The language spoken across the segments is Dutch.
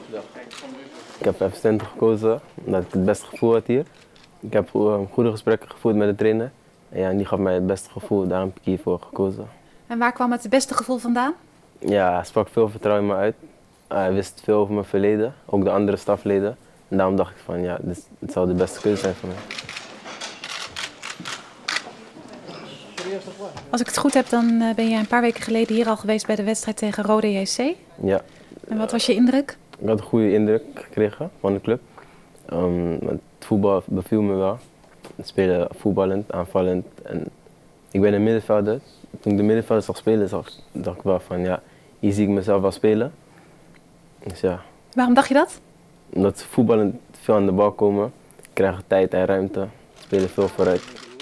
Ik heb FC Twente gekozen omdat ik het beste gevoel had hier. Ik heb goede gesprekken gevoerd met de trainer. En ja, die gaf mij het beste gevoel, daarom heb ik hiervoor gekozen. En waar kwam het beste gevoel vandaan? Ja, hij sprak veel vertrouwen in me uit. Hij wist veel over mijn verleden, ook de andere stafleden. En daarom dacht ik van ja, het zou de beste keuze zijn voor mij. Als ik het goed heb, dan ben je een paar weken geleden hier al geweest bij de wedstrijd tegen Rode JC. Ja. En wat was je indruk? Ik had een goede indruk gekregen van de club. Het voetbal beviel me wel. We spelen voetballend, aanvallend. En ik ben een middenvelder. Toen ik de middenvelder zag spelen, dacht ik wel van ja, hier zie ik mezelf wel spelen. Dus ja. Waarom dacht je dat? Omdat ze voetballend veel aan de bal komen, krijgen tijd en ruimte, spelen veel vooruit.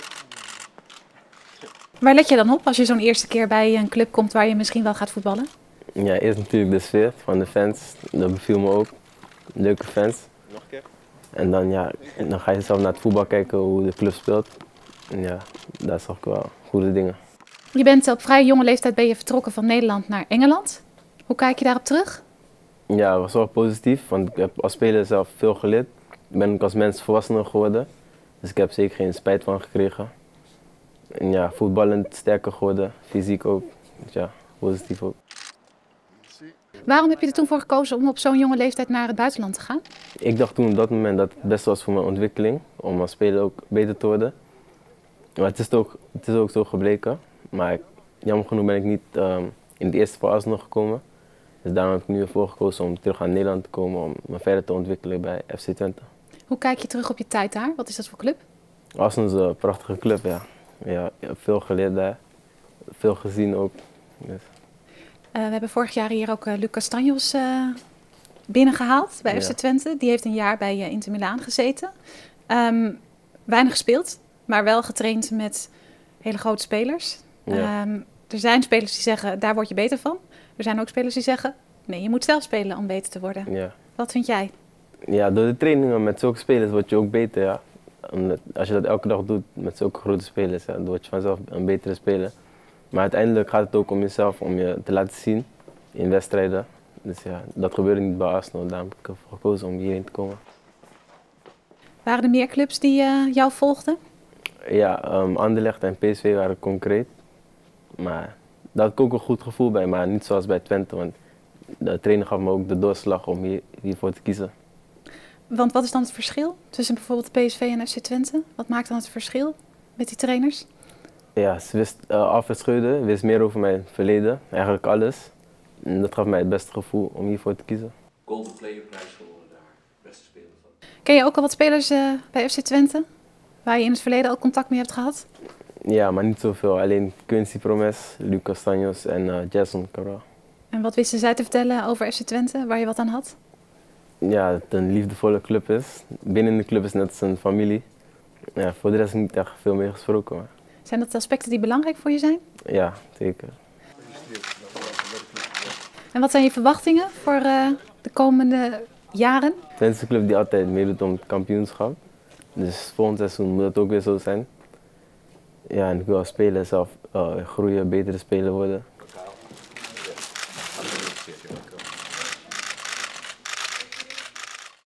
Waar let je dan op als je zo'n eerste keer bij een club komt waar je misschien wel gaat voetballen? Ja, eerst natuurlijk de sfeer van de fans. Dat beviel me ook. Leuke fans. Nog een keer. En dan, ja, dan ga je zelf naar het voetbal kijken, hoe de club speelt. En ja, daar zag ik wel goede dingen. Je bent op vrij jonge leeftijd vertrokken van Nederland naar Engeland. Hoe kijk je daarop terug? Ja, het was wel positief, want ik heb als speler zelf veel geleerd. Ik ben ook als mens volwassener geworden. Dus ik heb zeker geen spijt van gekregen. En ja, voetballend sterker geworden, fysiek ook. Dus ja, positief ook. Waarom heb je er toen voor gekozen om op zo'n jonge leeftijd naar het buitenland te gaan? Ik dacht toen op dat moment dat het best was voor mijn ontwikkeling, om als speler ook beter te worden. Maar het is ook zo gebleken. Maar jammer genoeg ben ik niet in de eerste fase nog gekomen. Dus daarom heb ik nu ervoor gekozen om terug naar Nederland te komen om me verder te ontwikkelen bij FC Twente. Hoe kijk je terug op je tijd daar? Wat is dat voor club? Arsenal is een prachtige club, ja. Ja, ik heb veel geleerd daar, veel gezien ook. Dus. We hebben vorig jaar hier ook Luc Castanjos binnengehaald bij FC Twente. Die heeft een jaar bij Inter Milaan gezeten. Weinig gespeeld, maar wel getraind met hele grote spelers. Ja. Er zijn spelers die zeggen, daar word je beter van. Er zijn ook spelers die zeggen, nee, je moet zelf spelen om beter te worden. Ja. Wat vind jij? Ja, door de trainingen met zulke spelers word je ook beter, ja. Als je dat elke dag doet met zulke grote spelers, ja, dan word je vanzelf een betere speler. Maar uiteindelijk gaat het ook om jezelf, om je te laten zien in wedstrijden. Dus ja, dat gebeurde niet bij Arsenal, daarom heb ik ervoor gekozen om hierheen te komen. Waren er meer clubs die jou volgden? Ja, Anderlecht en PSV waren concreet. Maar daar had ik ook een goed gevoel bij, maar niet zoals bij Twente. Want de trainer gaf me ook de doorslag om hiervoor te kiezen. Want wat is dan het verschil tussen bijvoorbeeld PSV en FC Twente? Wat maakt dan het verschil met die trainers? Ja, ze wist, Alfred Schreuder wist meer over mijn verleden, eigenlijk alles. En dat gaf mij het beste gevoel om hiervoor te kiezen. Golden Player prijs gewonnen daar, beste speler van. Ken je ook al wat spelers bij FC Twente, waar je in het verleden al contact mee hebt gehad? Ja, maar niet zoveel. Alleen Quincy Promes, Luc Castanjos en Jason Cabral. En wat wisten zij te vertellen over FC Twente, waar je wat aan had? Ja, dat het een liefdevolle club is. Binnen de club is het net als een familie. Ja, voor de rest heb ik niet echt veel meer gesproken. Maar... Zijn dat aspecten die belangrijk voor je zijn? Ja, zeker. En wat zijn je verwachtingen voor de komende jaren? Twente is een club die altijd meedoet om het kampioenschap. Dus volgend seizoen moet dat ook weer zo zijn. Ja, en ik wil als speler zelf groeien, betere speler worden.